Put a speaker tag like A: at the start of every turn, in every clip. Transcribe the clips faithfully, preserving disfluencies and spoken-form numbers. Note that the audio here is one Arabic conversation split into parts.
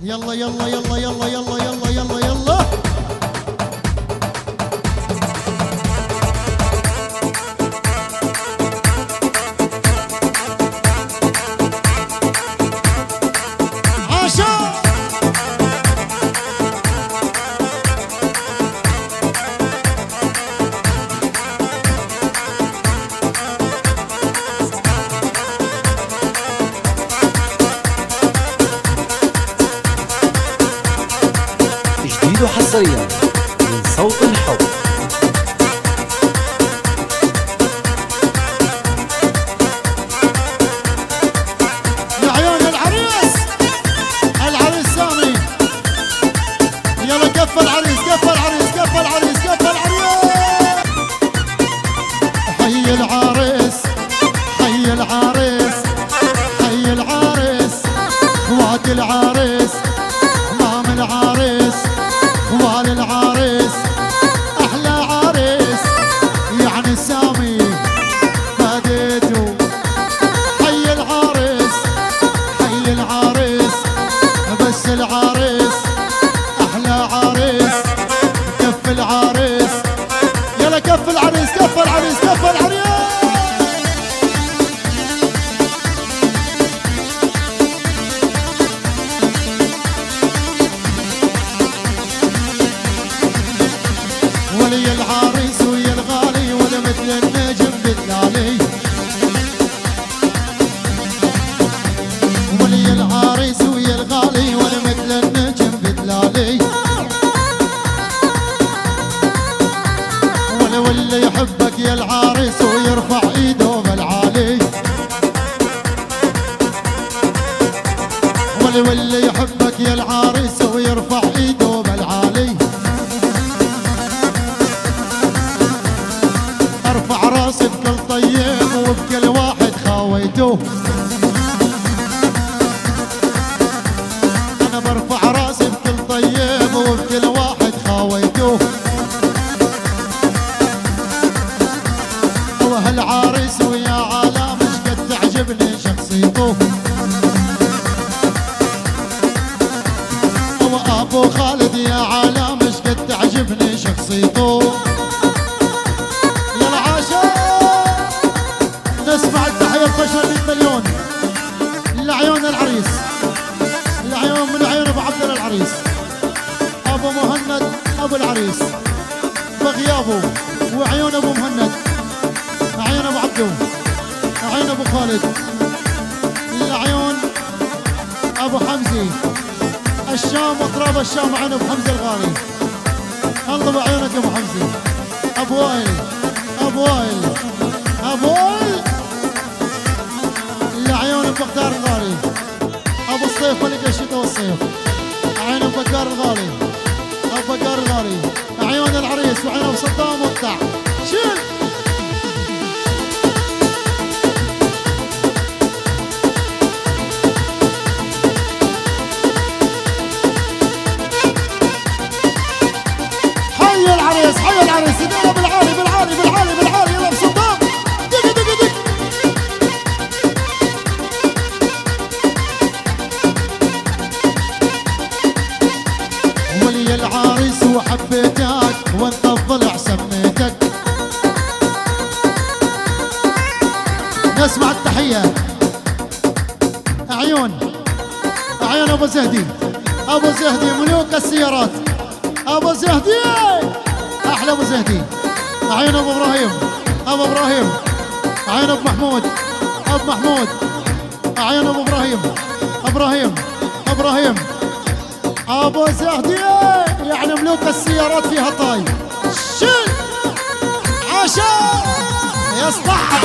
A: يلا يلا يلا يلا يلا يلا يلا يلا
B: جديد حصريا من صوت الحب.
A: لعيون العريس، العريس سامي. يلا كف العريس، كف العريس، كف العريس، كف العريس. حي العريس، حي العريس، حي العريس، اخوات العريس، مام العريس، اخوال العريس، احلى عريس يعني سامي فاديته. حي العريس، حي العريس، بس العريس احلى عريس. كف العريس، يلا كف العريس، كف العريس، كف العريس. ولي العريس ويا الغالي ولا مثل النجم باللالي. ولي العريس ويا الغالي ولا مثل النجم باللالي. ولا واللي يحبك يا العريس ويرفع ايده بالعالي. ولا واللي يحبك يا العريس ويرفع ايده بالعالي. ارفع راسي بكل طيب وبكل واحد خاويته. انا برفع راسي بكل طيب وبكل واحد خاويته. وهالعريس ويا عالم ايش قد تعجبني شخصيته. وابو خالد يا عالم ايش قد تعجبني شخصيته. نسمع التحية بخشرة مية مليون لعيون العريس، العيون من عيون ابو عبد الله العريس، ابو مهند ابو العريس بغيابه، وعيون ابو مهند، عيون ابو عبدو، عيون ابو خالد، العيون ابو حمزي الشام وطراب الشام، عيون ابو حمزه الغالي. الله بعيونك يا ابو حمزي. ابو وائل، ابو وائل، ابو وائل، لعيون بكار الغالي، ابو الصيف ملك الشتاء والصيف، عين بكار الغالي، ابو بكار الغالي، عيون العريس وعين ابو صدام وبتاع. شيل حي العريس، حي العريس، يلا بالعالي بالعالي بالعالي بالعالي. يلا بصدام دق دق دق. ولي العريس وحبيتك وانت الضلع سميتك. نسمع التحية. عيون، عيون ابو زهدي، ابو زهدي ملوك السيارات، ابو زهدي احلى ابو زهدي. عيون ابو ابراهيم، ابو ابراهيم، عيون ابو محمود، ابو محمود، عيون ابو ابراهيم، ابراهيم، ابراهيم، ابو زهدي يعني ملوك السيارات فيها طاي. شيل عشان يصطح.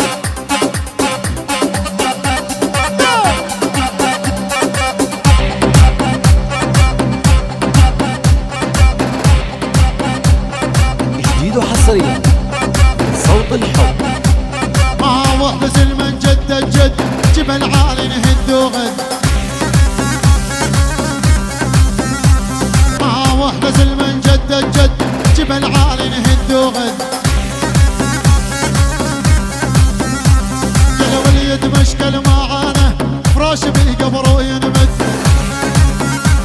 B: جديد حصريا صوت الحب.
A: اه واحتزل من جد الجد جبل عالي نهد وغد. اه واحتزل من جد الجد جبل عالي نهد وغد. يا وليد مشكل معانا فراش بالقبر وينمد.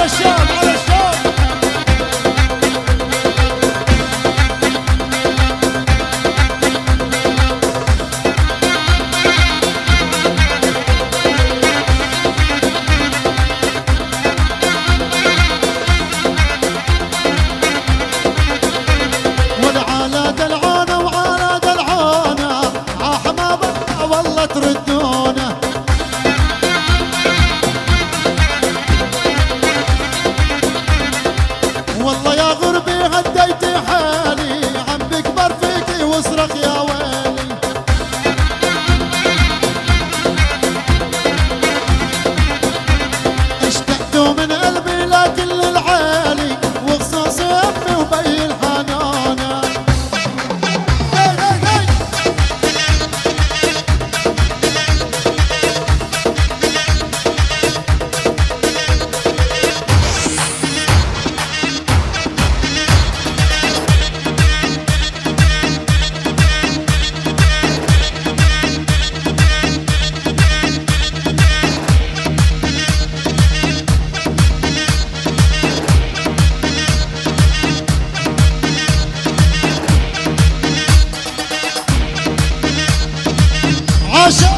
A: على الشام على الشام. والعالة دلعانة وعالة دلعانة عاحمامة والله تردونه. والله يا غربي هديت حالي عم بكبر فيكي واصرخ يا ويلي. اشتقت من قلبي لكل العالي وخصوص امي وبي الحنانه. هي هي هي عاشق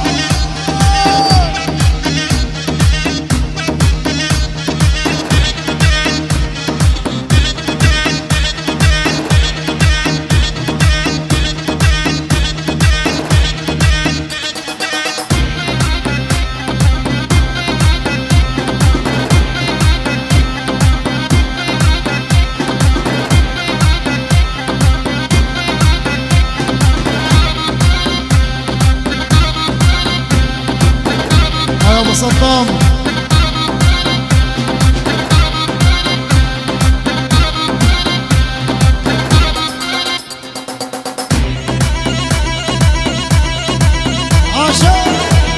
A: يا ابو صدام. عاشق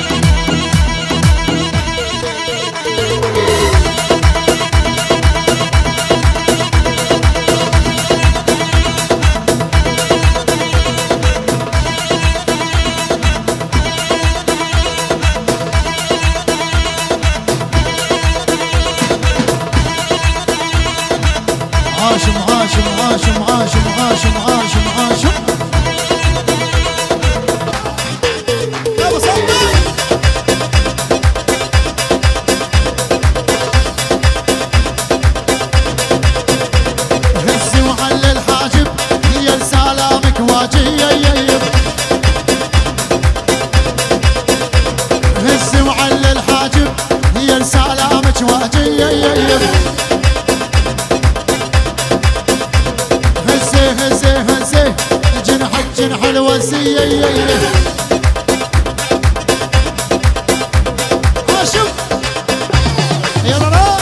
A: عاشم عاشم عاشم عاشم عاشم عاشم عاشم. يا ابو صدام. هزي وعلي الحاجب هي لسلامك واجي ييب. هزي وعلي الحاجب هي لسلامك واجي ييب. هزي هزي هزي جنحك جنح الوسية. عاشق يلا لا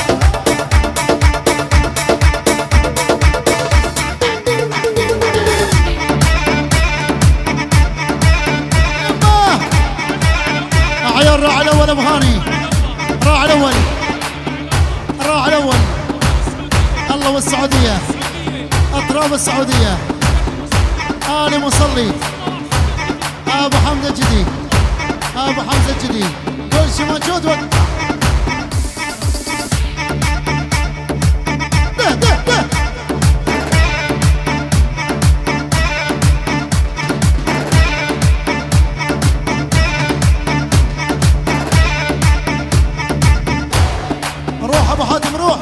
A: عيال راح الاول ابو هاني. راح الاول راح الاول. الله والسعودية اطراف السعودية. آل مصلي ابو حمزة الجديد ابو حمزة الجديد كل شيء موجود. و... ده ده ده روح ابو حاتم روح.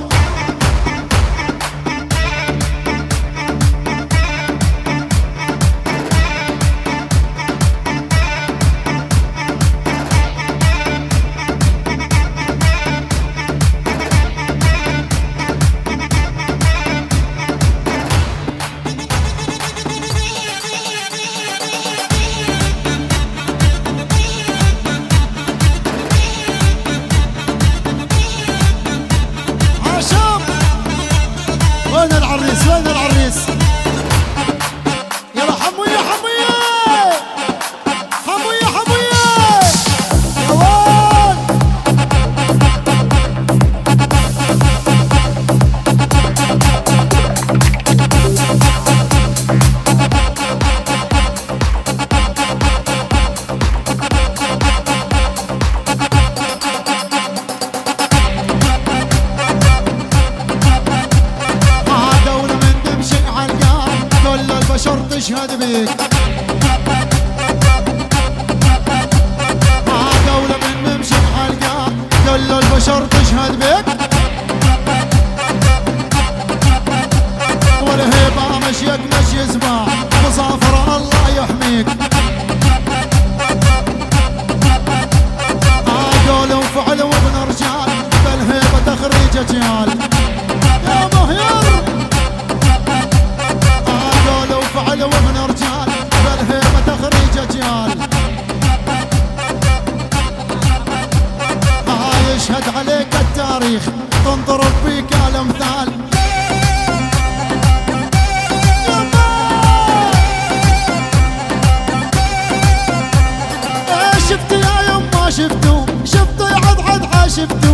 A: وين العريس وين العريس؟ يلا حموية حموية حموية حموية يا واد. تشهد بيك. ما قولة من نمشي بحلقة كل البشر تشهد بيك. والهيبة مشيك مشي سباع مسافر الله يحميك. قول وفعل وابن رجال بالهيبة تخريج اجيال يا مهير. قول وفعل وابن رجال بالهيبة تخريج اجيال. يشهد عليك التاريخ تنضرب فيك الامثال. شفتوا يا يما شفتوا شفتوا يا عض عض شفتوا